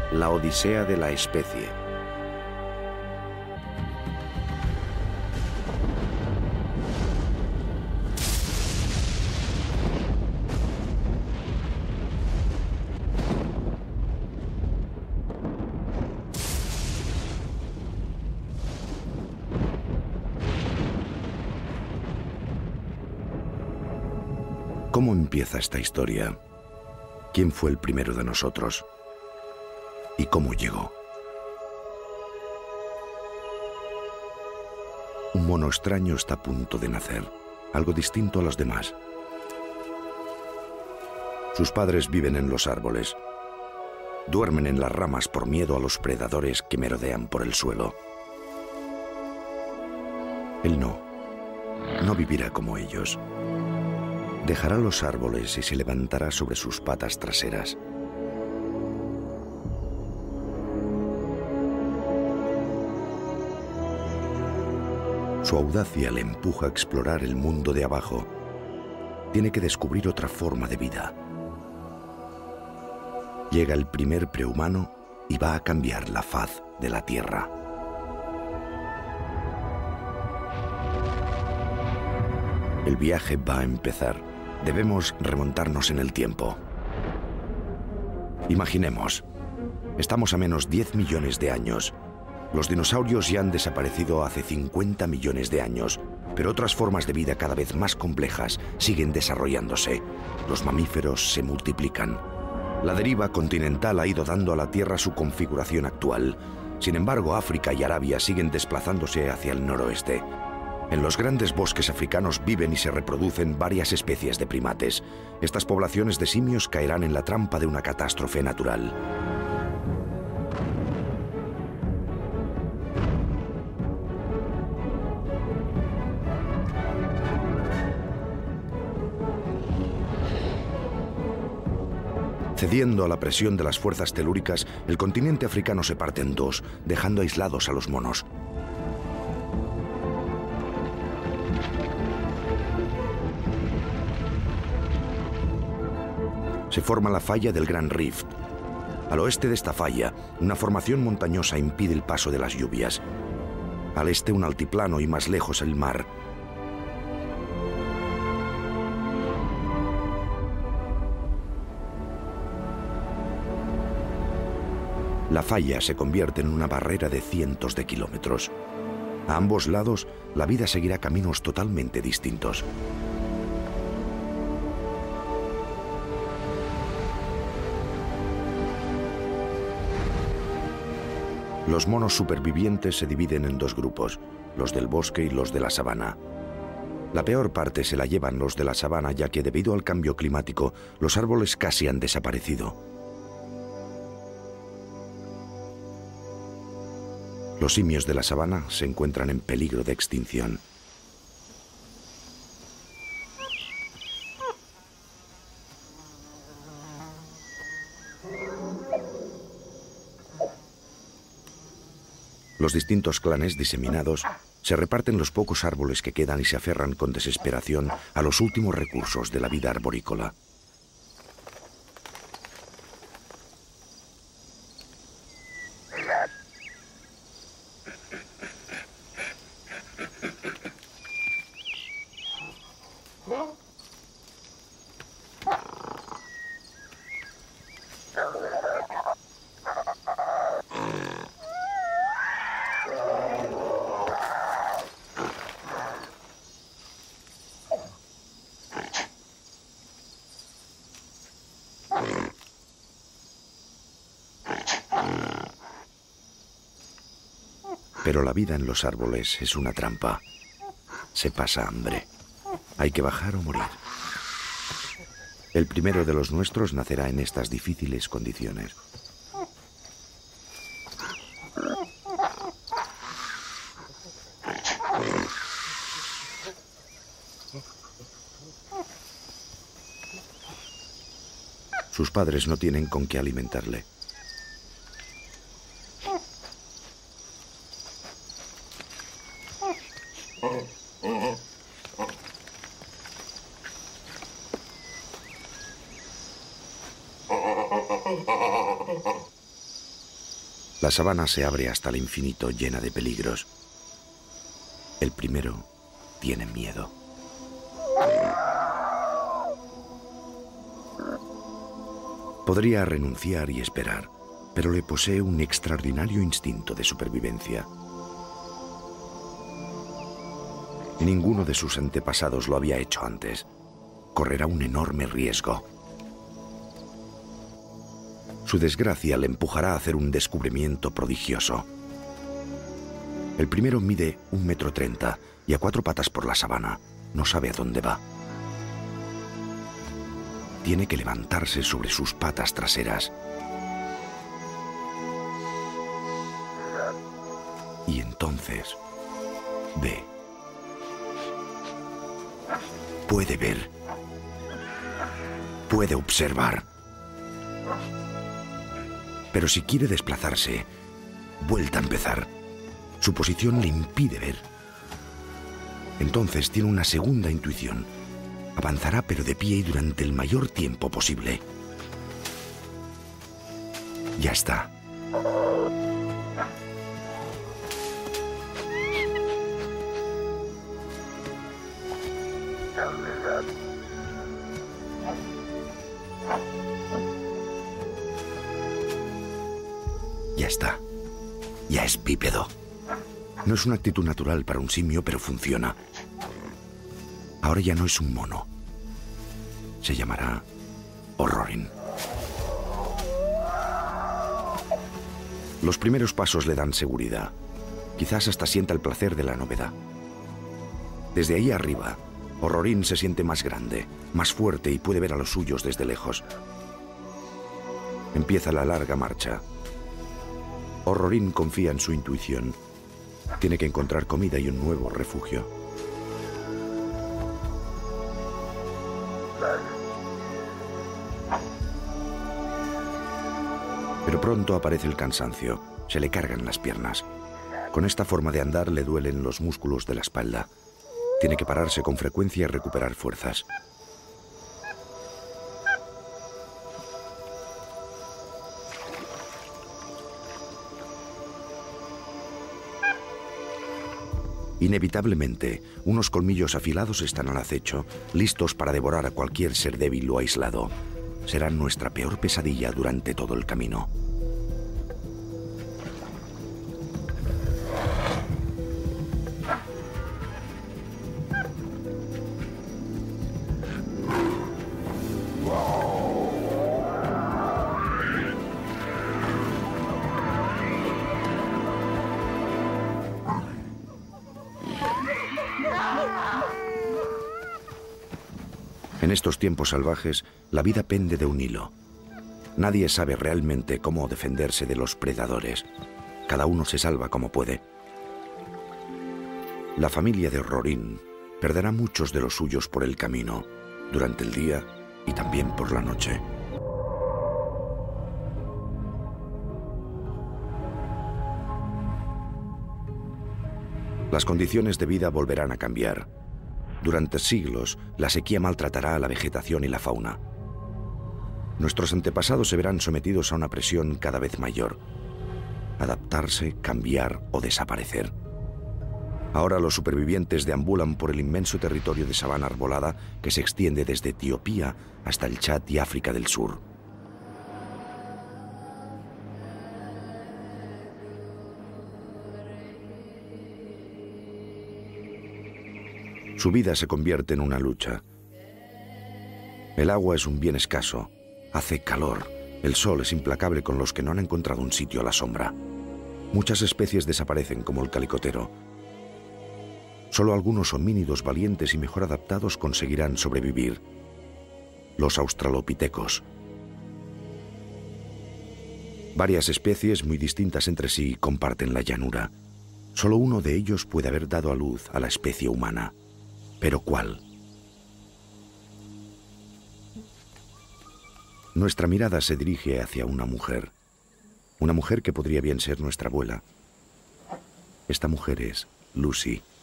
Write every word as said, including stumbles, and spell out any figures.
La odisea de la especie. ¿Cómo empieza esta historia? ¿Quién fue el primero de nosotros? ¿Y cómo llegó? Un mono extraño está a punto de nacer, algo distinto a los demás. Sus padres viven en los árboles. Duermen en las ramas por miedo a los predadores que merodean por el suelo. Él no. No vivirá como ellos. Dejará los árboles y se levantará sobre sus patas traseras. Su audacia le empuja a explorar el mundo de abajo. Tiene que descubrir otra forma de vida. Llega el primer prehumano y va a cambiar la faz de la Tierra. El viaje va a empezar. Debemos remontarnos en el tiempo. Imaginemos, estamos a menos diez millones de años. Los dinosaurios ya han desaparecido hace cincuenta millones de años, pero otras formas de vida cada vez más complejas siguen desarrollándose. Los mamíferos se multiplican. La deriva continental ha ido dando a la Tierra su configuración actual. Sin embargo, África y Arabia siguen desplazándose hacia el noroeste. En los grandes bosques africanos viven y se reproducen varias especies de primates. Estas poblaciones de simios caerán en la trampa de una catástrofe natural. Cediendo a la presión de las fuerzas telúricas, el continente africano se parte en dos, dejando aislados a los monos. Se forma la falla del Gran Rift. Al oeste de esta falla, una formación montañosa impide el paso de las lluvias. Al este, un altiplano y más lejos el mar. La falla se convierte en una barrera de cientos de kilómetros. A ambos lados, la vida seguirá caminos totalmente distintos. Los monos supervivientes se dividen en dos grupos, los del bosque y los de la sabana. La peor parte se la llevan los de la sabana, ya que debido al cambio climático, los árboles casi han desaparecido. Los simios de la sabana se encuentran en peligro de extinción. Los distintos clanes diseminados se reparten los pocos árboles que quedan y se aferran con desesperación a los últimos recursos de la vida arborícola. Pero la vida en los árboles es una trampa. Se pasa hambre. Hay que bajar o morir. El primero de los nuestros nacerá en estas difíciles condiciones. Sus padres no tienen con qué alimentarle. La sabana se abre hasta el infinito, llena de peligros. El primero tiene miedo. Podría renunciar y esperar, pero le posee un extraordinario instinto de supervivencia. Ninguno de sus antepasados lo había hecho antes. Correrá un enorme riesgo. Su desgracia le empujará a hacer un descubrimiento prodigioso. El primero mide un metro treinta y a cuatro patas por la sabana. No sabe a dónde va. Tiene que levantarse sobre sus patas traseras. Y entonces ve. Puede ver. Puede observar. Pero si quiere desplazarse, vuelta a empezar. Su posición le impide ver. Entonces tiene una segunda intuición. Avanzará pero de pie y durante el mayor tiempo posible. Ya está. Ya está. Ya es bípedo. No es una actitud natural para un simio, pero funciona. Ahora ya no es un mono. Se llamará Orrorin. Los primeros pasos le dan seguridad. Quizás hasta sienta el placer de la novedad. Desde ahí arriba, Orrorin se siente más grande, más fuerte y puede ver a los suyos desde lejos. Empieza la larga marcha. Orrorin confía en su intuición. Tiene que encontrar comida y un nuevo refugio. Pero pronto aparece el cansancio. Se le cargan las piernas. Con esta forma de andar le duelen los músculos de la espalda. Tiene que pararse con frecuencia y recuperar fuerzas. Inevitablemente, unos colmillos afilados están al acecho, listos para devorar a cualquier ser débil o aislado. Serán nuestra peor pesadilla durante todo el camino. En estos tiempos salvajes, la vida pende de un hilo. Nadie sabe realmente cómo defenderse de los predadores. Cada uno se salva como puede. La familia de Orrorin perderá muchos de los suyos por el camino, durante el día y también por la noche. Las condiciones de vida volverán a cambiar. Durante siglos, la sequía maltratará a la vegetación y la fauna. Nuestros antepasados se verán sometidos a una presión cada vez mayor. Adaptarse, cambiar o desaparecer. Ahora los supervivientes deambulan por el inmenso territorio de sabana arbolada que se extiende desde Etiopía hasta el Chad y África del Sur. Su vida se convierte en una lucha. El agua es un bien escaso, hace calor, el sol es implacable con los que no han encontrado un sitio a la sombra. Muchas especies desaparecen como el calicotero. Solo algunos homínidos valientes y mejor adaptados conseguirán sobrevivir. Los australopitecos. Varias especies muy distintas entre sí comparten la llanura. Solo uno de ellos puede haber dado a luz a la especie humana. ¿Pero cuál? Nuestra mirada se dirige hacia una mujer. Una mujer que podría bien ser nuestra abuela. Esta mujer es Lucy.